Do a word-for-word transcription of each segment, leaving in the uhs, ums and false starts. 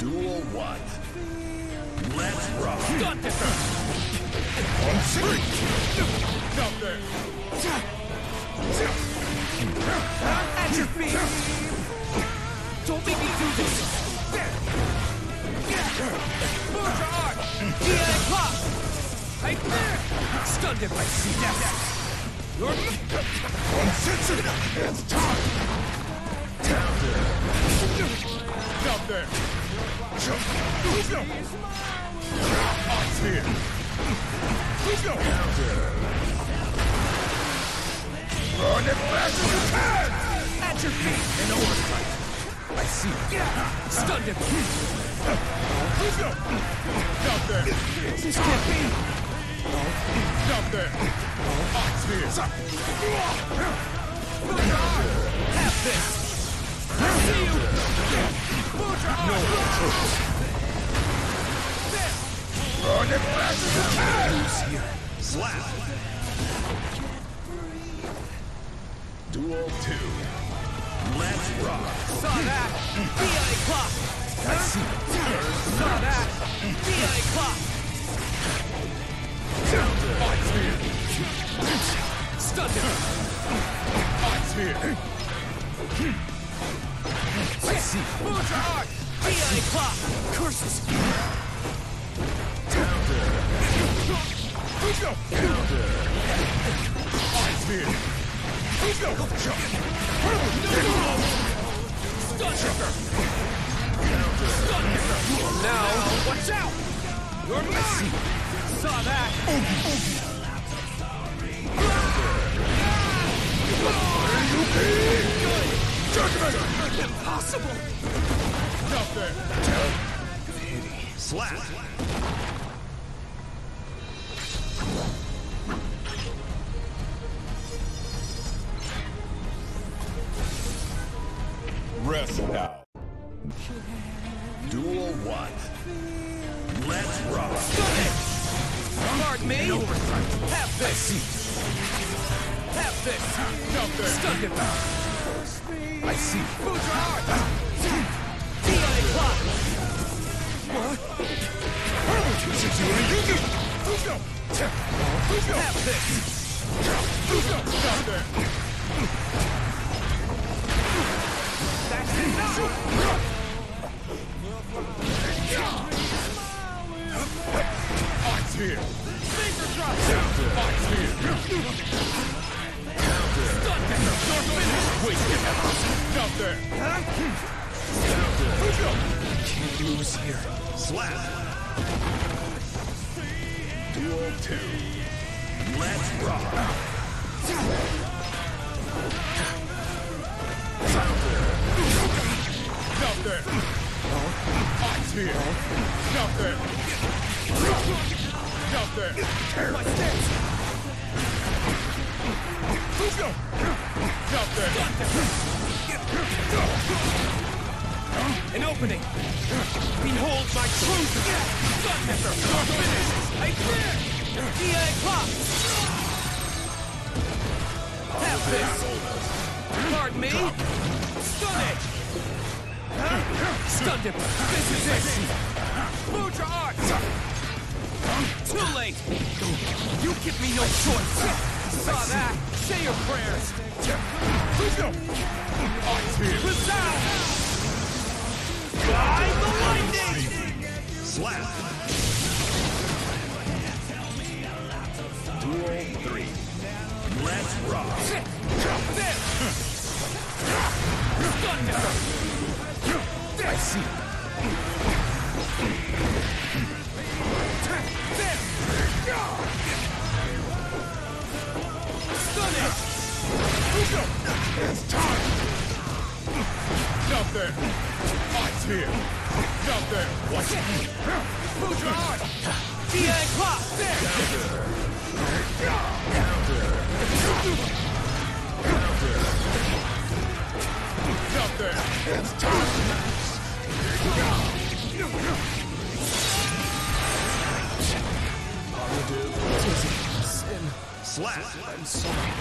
Duel one. Let's rock. Got this. On three. Stop there. At your feet. Don't make me do this. Move your arm. D I pop. Right there. Stunned if I see that. You're Unsensitive. It's time. Down there. Stop there. Jump. Let's go. Odds here. Let's go. Down there. Run as fast as you can. At your feet. An oversight. I see. Stunned him. Let's go. Stop there. This can't be. Stop there. Odds here. Have this. I see you. Move your arm. No choice. Run as fast as you can. Who's here? Slap. Duel two. Let's rock. Saw that. D I clock. I see. Saw that. D I clock. Odds here. Stunned him. Odds here. I see. Move your arm. D I clock. Curses. Counter. Let's go. Counter. Odds here. Let's go. Jump. Stunned him. Stunned him. Now, watch out. You're mine. Saw that. Good. Judgment. Impossible. Stop there. Pity. Slap. Rest now. Duel one. Let's rock. Guard me. Have this. Have this. Jump there. Stunned him. I see. Move your arm. D I clock. What? Nagoriyuki. Let's go. Let's go. Have this. Let's go. Stop there. That's enough. Odds here. Finger drop. Odds here. Stunned him. You're finished. Wasted effort. Stop there. Let's go. Can't lose here. Slap. Duel two. Let's rock. Stop there. Odds here. Stop there. Stop there. My stance. Let's go. Stop there. An opening. Behold my truth. Stun him. You're finished. I fear. D I clock. Have this. Guard me. Stun it. Stunned him. This is it. Move your arm. Too late. You give me no choice. Saw that. Say your prayers. Let's go. Odds here. Resound. By the lightning. Slap. Duel three. Let's rock. There. Stunned him. I see. There. Stun it. Let's go. It's time. Stop there. Odds here. Stop there. Watch it. Move your arm. D I clock. There. Counter. Counter. Stop there. It's time. Sin. Slap. I'm sorry.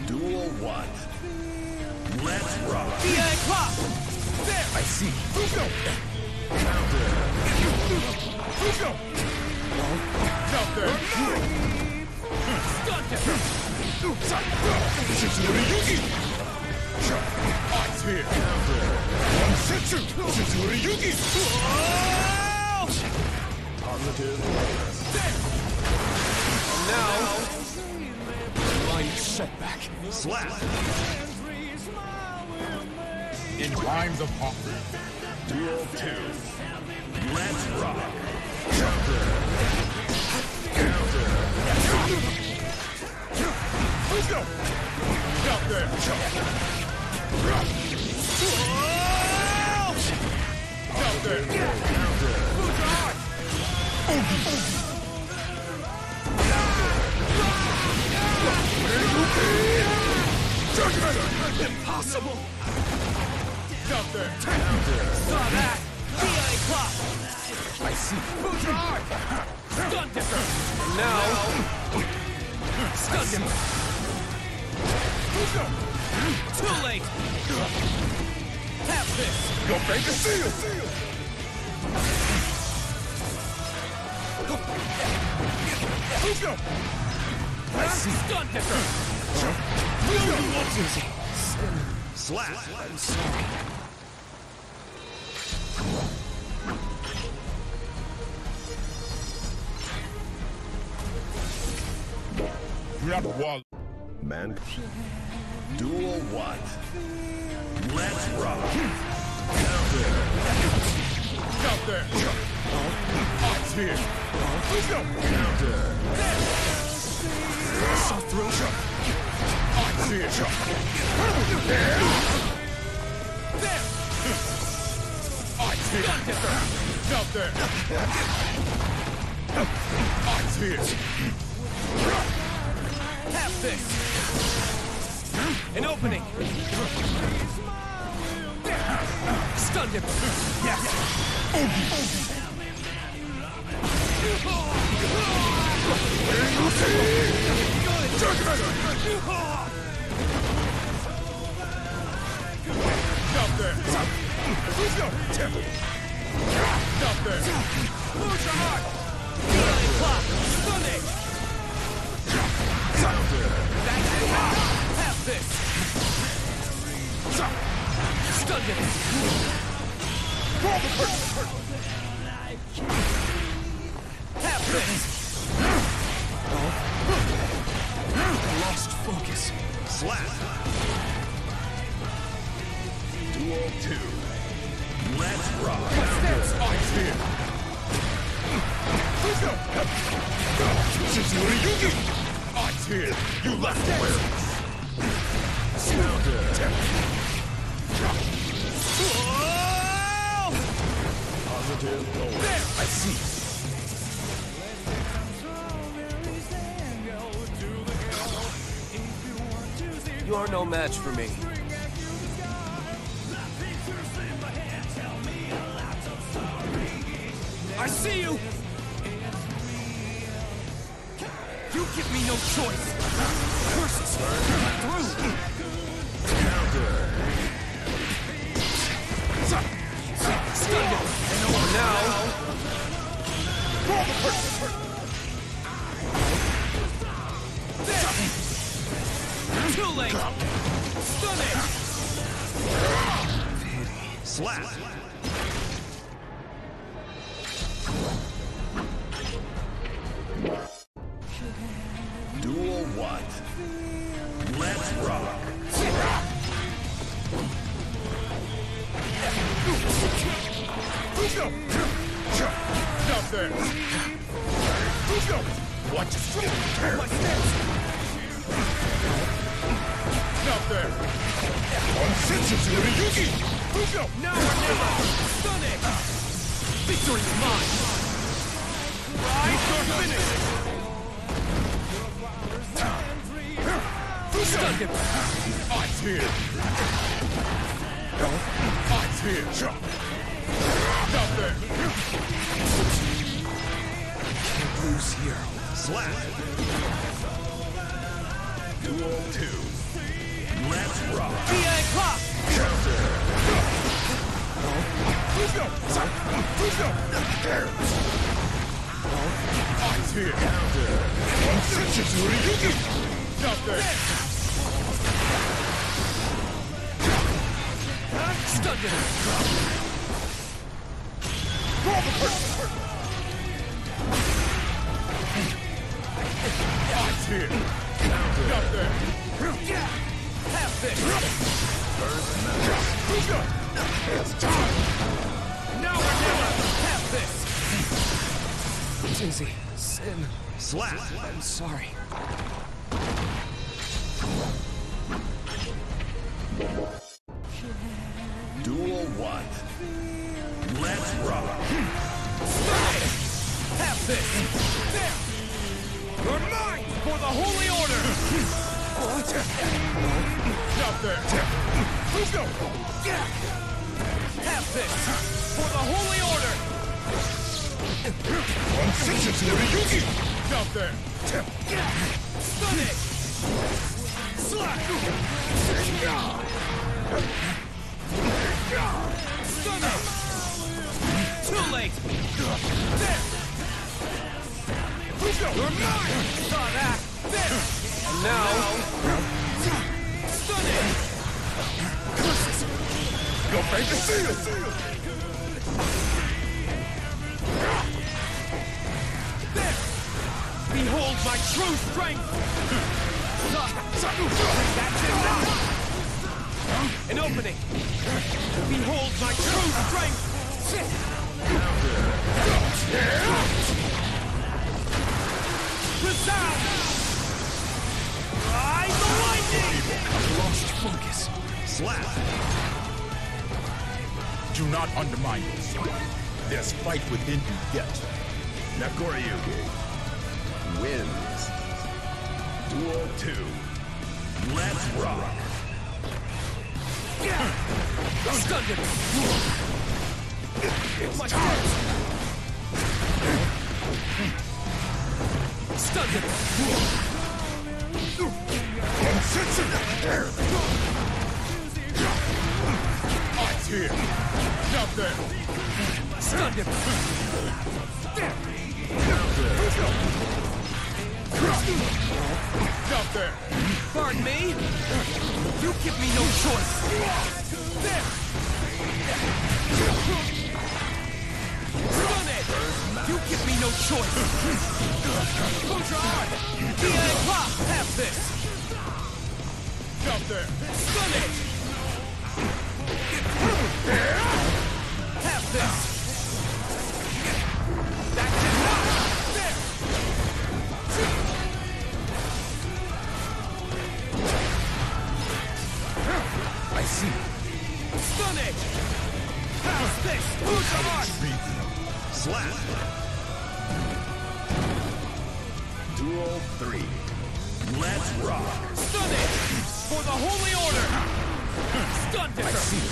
Duel one. Let's rock. D I clock. There. I see. Fugo. Counter. Fugo. Counter. Stunned him. Nagoriyuki. Eyes here. Counter. One sensu. Nagoriyuki. Positive. There. And now, line setback. Slap. In times of hunger, Duel two. Let's rock. Counter. Counter. Let's go. Out there. Out there. Counter. Impossible. Out there. Saw that. D I clock. I see. Moves are hard. Stunned him. And now, stunned him. Too late. Have this. Go make a seal. Let's go. I see. Stunned him. Slap. I'm sorry. grab wall. Man. Duel one. Let's rock. Counter. Counter. Eyes here. Let's go. Counter. So through. Eyes here. There. There. Eyes here. Counter. Eyes here. Have this. An opening. Stunned him. Yes. Stop there. Let's go. Stop there. Move your heart. Clock. Stunning. That's it. Have this. Stunned him. Have this. Lost focus. Slap. Duel two. Let's rock. Eyes here. Let's go. Nagoriyuki. Eyes here. You left where? Counter. Positive goal. There. I see. You are no match for me. I see you! You give me no choice! Curses! Through! Counter. Stunned him! And now... There! Too late! Stunning! Slap. Duel one. Let's rock. Let's go. Stop there. Let's go. Watch it. What's this? Stop there. One sense Nagoriyuki. Let's go. Now or never! Stunning! Victory's mine! Rise or finish! Stunned him! Eyes here. Eyes here. Stop there. Can't lose here. Slap. Duel two. Let's rock. D A clock! Counter. Eyes here. Counter. Nagoriyuki. Nothing. Stunned him! Eyes here. Nothing. Have this! It's time. Now or never! Have this! Tinsy, Sin, Slap. I'm sorry. Duel one. Let's rock. Have this! There! You're mine for the Holy Order! Nothing. Have this for the Holy Order! Nagoriyuki. Nothing. Stun it! Slap! Stun it! Too late! There! You're mine! Saw that! There! And now... Stun it! Go break the seal. There! Behold my true strength! That's enough! An opening! Behold my true strength! Resound! Ride the lightning! Lost focus. Slap. Do not undermine yourself. There's fight within you yet. Nagoriyuki wins. Duel two. Let's rock. Stunned him! My turn! Stunned him! Eyes here. Nothing. Stunned him! Nothing. Pardon me? You give me no choice! There! Stun it! You give me no choice! Close your eye! D A pop! Have this! Nothing. Stun it! Have this! That's enough! There! I see. Stun it! How's this? Who's the heart? Slap. Duel three. Let's rock. Stun it! For the Holy Order! Stunned it! I see.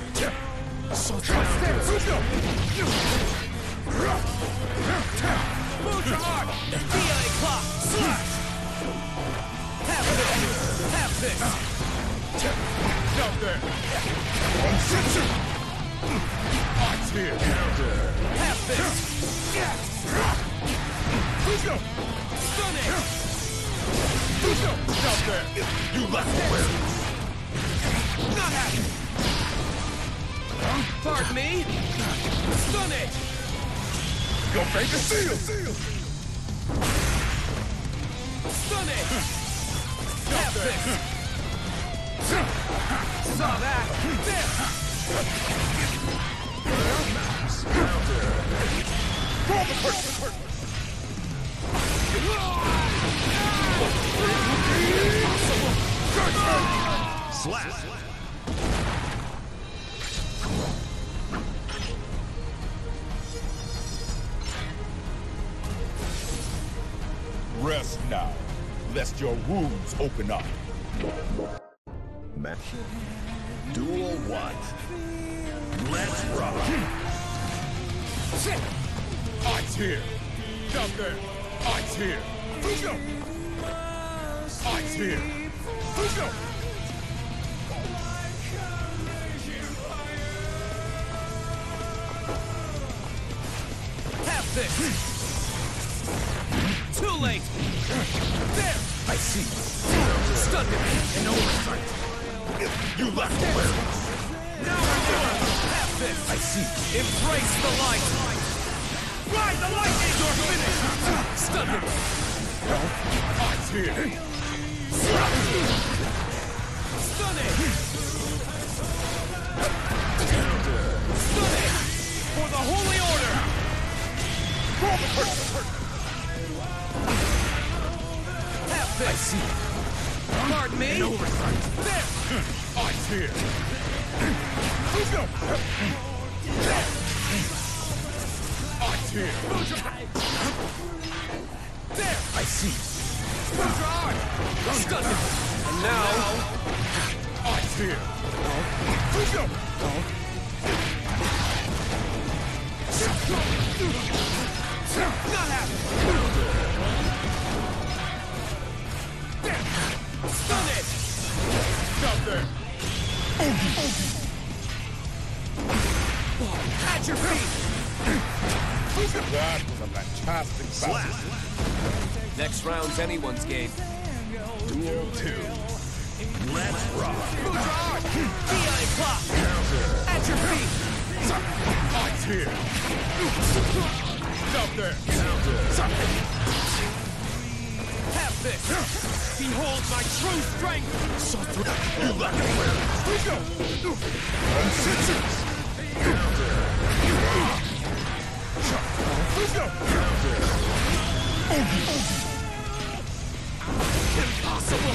Move your heart! D A clock! Slash! Have this! Have this! Nothing. Eyes here. Have this! Stun it! Nothing. You left well. Not happening! Pardon me? Stun it! Go break the seal. Stun it! Have this! Saw that! There! Slap. Rest now, lest your wounds open up. Match. Duel one. Let's rock. Eyes here. Nothing. Eyes here. Eyes here. this! Too late! There! I see. Stunned him! An oversight. You left well. Now we're doing! Have this! I see. Embrace the light! Ride the lightning! You're finished! Stun him! Eyes here. Stun it! Stun it! For the Holy Order! Have this! I see. Pardon me? An oversight. There! Eyes here. Let's go. Eyes here. There! I see. Move your arm! Stun him! And now... Eyes here. Let's go. Not happening! There! Stun it! Stop there. At your feet! That was a fantastic Slap. battle. Next round's anyone's game. Duel two. Let's rock. Move your arm! D I clock! At your feet! Eyes here. Stop there. Have this! Behold my true strength! You left well. Let's go. Scissors. Let's go. Impossible!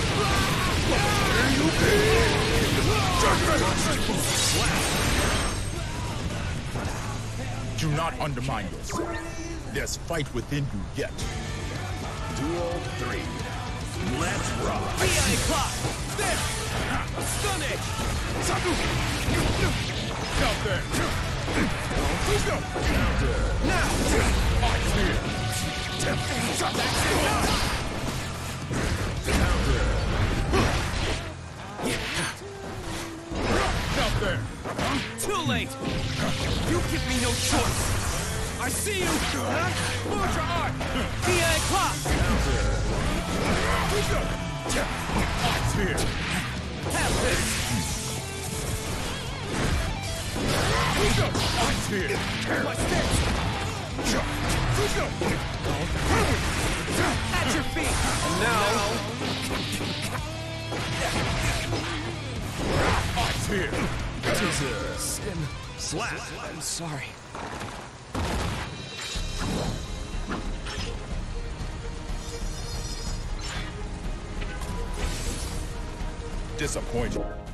Do not undermine yourself. There's fight within you yet. Duel three. Let's rock. D I clock! There! Stun it! Stop there. Let's go. Now! Eyes here. That's enough! Stop there. Too late! You give me no choice! I see you! Move your arm! D I clock! Let's go. Eyes here. Have this! Let's go. Eyes here. What's this? Let's go. At your feet! And now... Eyes here. Sin. Slap. I'm sorry. Disappointed.